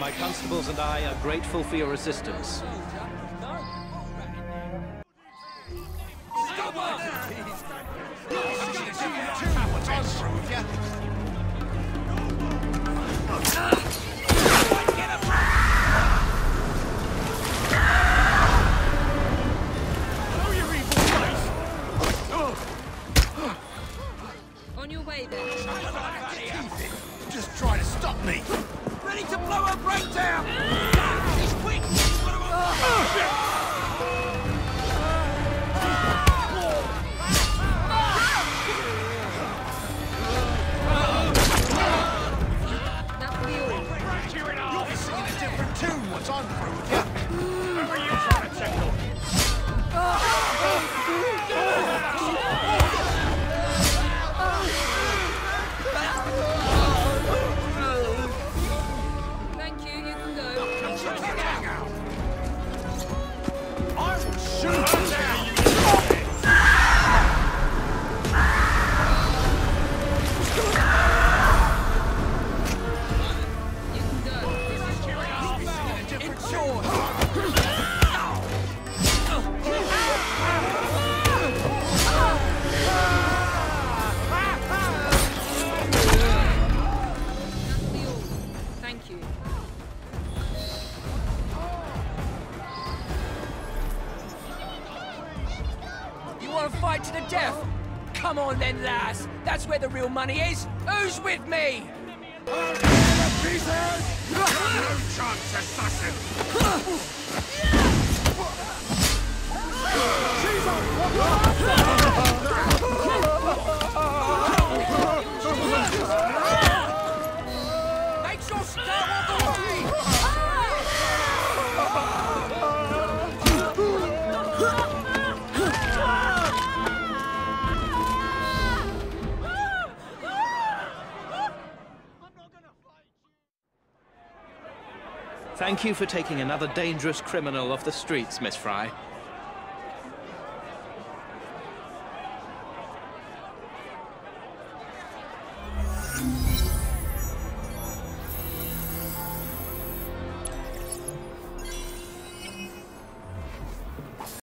My constables and I are grateful for your assistance. On your way then. Just try to stop me. Ready to blow her brains out! He's quick! That'll be all. You'll be singing a different tune once I'm through with you. Who are you trying to tickle? Thank you, you can go. I will shoot her down. You can go. You'll be singing a different tune. That'll be all. Thank you. You want to fight to the death? Come on then, lass. That's where the real money is. Who's with me? No chance, assassin. Make sure start all the way. Thank you for taking another dangerous criminal off the streets, Miss Fry.